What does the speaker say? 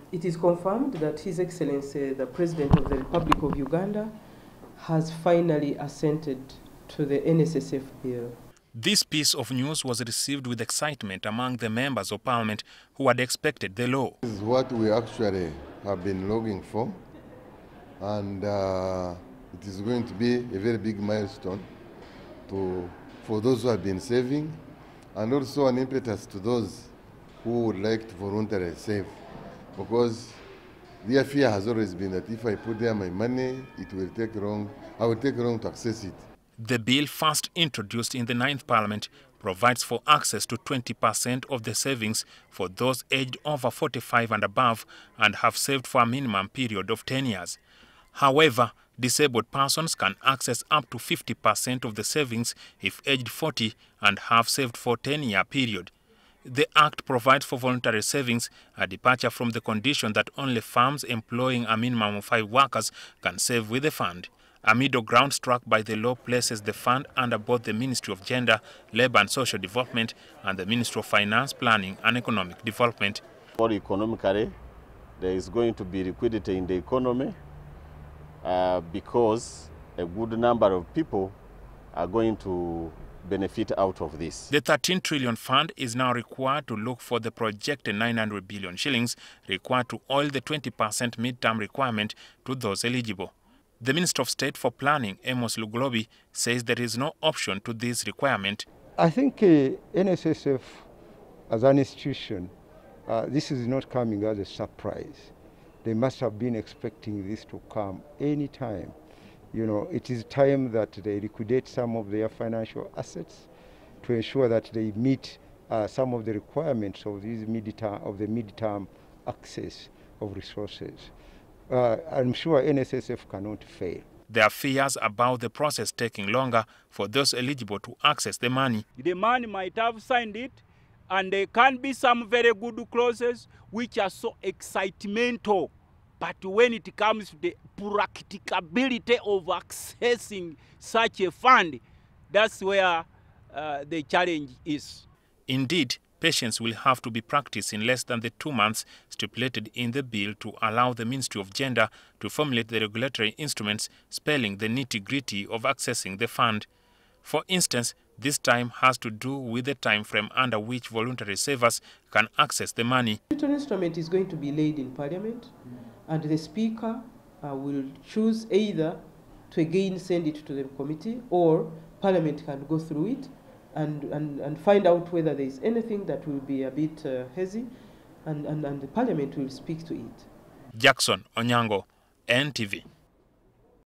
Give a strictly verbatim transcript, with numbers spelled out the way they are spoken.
It is confirmed that His Excellency, the President of the Republic of Uganda, has finally assented to the N S S F bill. This piece of news was received with excitement among the members of Parliament who had expected the law. This is what we actually have been longing for, and uh, it is going to be a very big milestone to, for those who have been saving, and also an impetus to those who would like to voluntarily save, because their fear has always been that if I put there my money, it will take long, I will take long to access it. The bill, first introduced in the ninth Parliament, provides for access to twenty percent of the savings for those aged over forty-five and above and have saved for a minimum period of ten years. However, disabled persons can access up to fifty percent of the savings if aged forty and have saved for a ten-year period. The Act provides for voluntary savings, a departure from the condition that only firms employing a minimum of five workers can save with the fund. A middle ground struck by the law places the fund under both the Ministry of Gender, Labour and Social Development and the Ministry of Finance, Planning and Economic Development. For economically, there is going to be liquidity in the economy uh, because a good number of people are going to benefit out of this. The thirteen trillion fund is now required to look for the projected nine hundred billion shillings required to oil the twenty percent midterm requirement to those eligible. The Minister of State for Planning, Amos Lugolobi, says there is no option to this requirement. I think uh, N S S F as an institution, uh, this is not coming as a surprise. They must have been expecting this to come any time. You know, it is time that they liquidate some of their financial assets to ensure that they meet uh, some of the requirements of these midterm, of the midterm access of resources. Uh, I'm sure N S S F cannot fail. There are fears about the process taking longer for those eligible to access the money. The man might have signed it, and there can be some very good clauses which are so excitemental. But when it comes to the practicability of accessing such a fund, that's where uh, the challenge is. Indeed, patience will have to be practiced in less than the two months stipulated in the bill to allow the Ministry of Gender to formulate the regulatory instruments spelling the nitty-gritty of accessing the fund. For instance, this time has to do with the time frame under which voluntary savers can access the money. The regulatory instrument is going to be laid in Parliament, and the Speaker uh, will choose either to again send it to the committee, or Parliament can go through it and, and, and find out whether there is anything that will be a bit uh, hazy, and, and, and the Parliament will speak to it. Jackson Onyango, N T V.